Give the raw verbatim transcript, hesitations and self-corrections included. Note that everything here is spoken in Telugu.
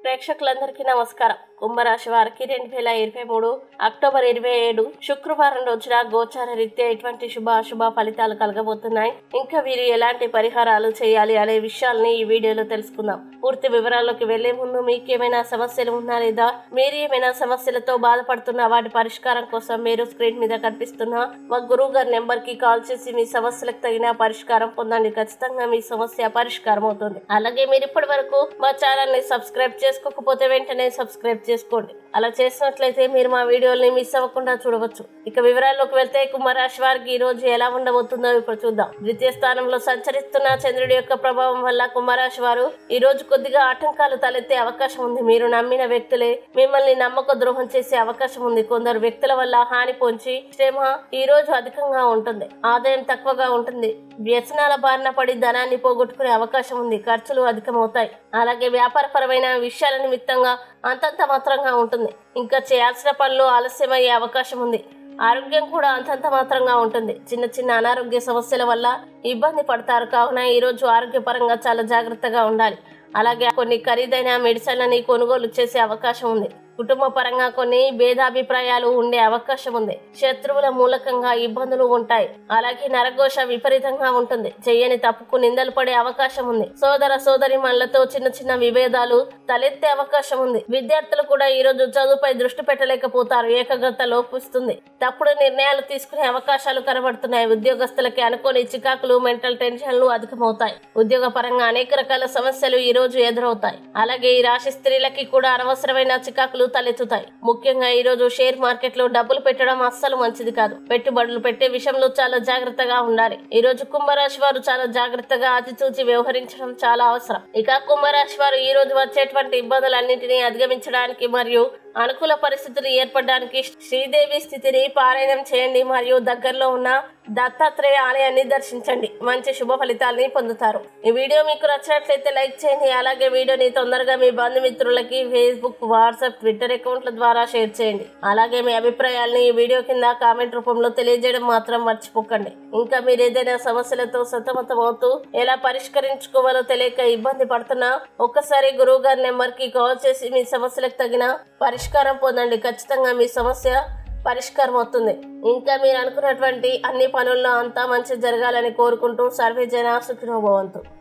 ప్రేక్షకులందరికీ నమస్కారం. కుంభరాశి వారికి రెండు వేల ఇరవై మూడు అక్టోబర్ ఇరవై ఏడు శుక్రవారం రోజున గోచార రీత్యా ఎటువంటి శుభ అశుభ ఫలితాలు కలగబోతున్నాయి, ఇంకా వీరు ఎలాంటి పరిహారాలు చేయాలి అనే విషయాల్ని ఈ వీడియోలో తెలుసుకుందాం. పూర్తి వివరాల్లోకి వెళ్లే ముందు మీకేమైనా సమస్యలు ఉన్నా లేదా మీరు ఏమైనా సమస్యలతో బాధపడుతున్నా వాటి పరిష్కారం కోసం మీరు స్క్రీన్ మీద కనిపిస్తున్న మా గురువు గారి నెంబర్ కి కాల్ చేసి మీ సమస్యలకు తగిన పరిష్కారం పొందండి. ఖచ్చితంగా మీ సమస్య పరిష్కారం అవుతుంది. అలాగే మీరు ఇప్పటి వరకు మా ఛానల్ ని సబ్స్క్రైబ్ చేసుకోకపోతే వెంటనే సబ్స్క్రైబ్ చేసుకోండి. అలా చేసినట్లయితే మీరు మా వీడియోని మిస్ అవ్వకుండా చూడవచ్చు. ఇక వివరాల్లోకి వెళ్తే కుంభరాశి వారికి ఈ రోజు ఎలా ఉండబోతుందో ఇప్పుడు చూద్దాం. ద్వితీయ స్థానంలో సంచరిస్తున్న చంద్రుడి యొక్క ప్రభావం వల్ల కుంభరాశి వారు ఈ రోజు కొద్దిగా ఆటంకాలు తలెత్తే అవకాశం ఉంది. మీరు నమ్మిన వ్యక్తులే మిమ్మల్ని నమ్మక ద్రోహం చేసే అవకాశం ఉంది. కొందరు వ్యక్తుల వల్ల హాని పొంచి శ్రమ ఈ రోజు అధికంగా ఉంటుంది. ఆదాయం తక్కువగా ఉంటుంది. వ్యసనాల బారిన పడి ధనాన్ని పోగొట్టుకునే అవకాశం ఉంది. ఖర్చులు అధికమవుతాయి. అలాగే వ్యాపారపరమైన విషయాల నిమిత్తంగా అంతంత మాత్రంగా ఉంటుంది. ఇంకా చేయాల్సిన పనులు ఆలస్యమయ్యే అవకాశం ఉంది. ఆరోగ్యం కూడా అంతంత మాత్రంగా ఉంటుంది. చిన్న చిన్న అనారోగ్య సమస్యల వల్ల ఇబ్బంది పడతారు. కావున ఈ రోజు ఆరోగ్యపరంగా చాలా జాగ్రత్తగా ఉండాలి. అలాగే కొన్ని ఖరీదైన మెడిసిన్లని కొనుగోలు చేసే అవకాశం ఉంది. కుటుంబ పరంగా కొన్ని భేదాభిప్రాయాలు ఉండే అవకాశం ఉంది. శత్రువుల మూలకంగా ఇబ్బందులు ఉంటాయి. అలాగే నరఘోష విపరీతంగా ఉంటుంది. చెయ్యని తప్పుకు నిందలు పడే అవకాశం ఉంది. సోదర సోదరి మనులతో చిన్న చిన్న విభేదాలు తలెత్తే అవకాశం ఉంది. విద్యార్థులు కూడా ఈ రోజు చదువుపై దృష్టి పెట్టలేకపోతారు. ఏకాగ్రత లోపిస్తుంది. తప్పుడు నిర్ణయాలు తీసుకునే అవకాశాలు కనబడుతున్నాయి. ఉద్యోగస్తులకి అనుకోని చికాకులు, మెంటల్ టెన్షన్లు అధికమవుతాయి. ఉద్యోగ పరంగా అనేక రకాల సమస్యలు ఈ రోజు ఎదురవుతాయి. అలాగే ఈ రాశి స్త్రీలకి కూడా అనవసరమైన చికాకులు తలెత్తుతాయి. ముఖ్యంగా ఈ రోజు షేర్ మార్కెట్ లో డబ్బులు పెట్టడం అస్సలు మంచిది కాదు. పెట్టుబడులు పెట్టే విషయంలో చాలా జాగ్రత్తగా ఉండాలి. ఈ రోజు కుంభరాశి వారు చాలా జాగ్రత్తగా ఆచితూచి వ్యవహరించడం చాలా అవసరం. ఇక కుంభరాశి వారు ఈ రోజు వచ్చేటువంటి ఇబ్బందులన్నింటినీ అధిగమించడానికి మరియు అనుకూల పరిస్థితులు ఏర్పడడానికి శ్రీదేవి స్థితిని పారాయణం చేయండి మరియు దగ్గరలో ఉన్న దత్తాత్రేయ ఆలయాన్ని దర్శించండి. మంచి శుభ ఫలితాలని పొందుతారు. ఈ వీడియో మీకు నచ్చినట్లయితే లైక్ చేయండి. అలాగే వీడియోని తొందరగా మీ బంధుమిత్రులకి ఫేస్బుక్, వాట్సాప్, ట్విట్టర్ అకౌంట్ల ద్వారా షేర్ చేయండి. అలాగే మీ అభిప్రాయాలని ఈ వీడియో కింద కామెంట్ రూపంలో తెలియజేయడం మాత్రం మర్చిపోకండి. ఇంకా మీరు ఏదైనా సమస్యలతో సతమతం అవుతూ ఎలా పరిష్కరించుకోవాలో తెలియక ఇబ్బంది పడుతున్నా ఒక్కసారి గురువు గారి నెంబర్ కి కాల్ చేసి మీ సమస్యలకు తగిన పరిష్కారం పొందండి. ఖచ్చితంగా మీ సమస్య పరిష్కారం అవుతుంది. ఇంకా మీరు అనుకున్నటువంటి అన్ని పనుల్లో అంతా మంచి జరగాలని కోరుకుంటూ సర్వే జన సుఖినో భవంతు.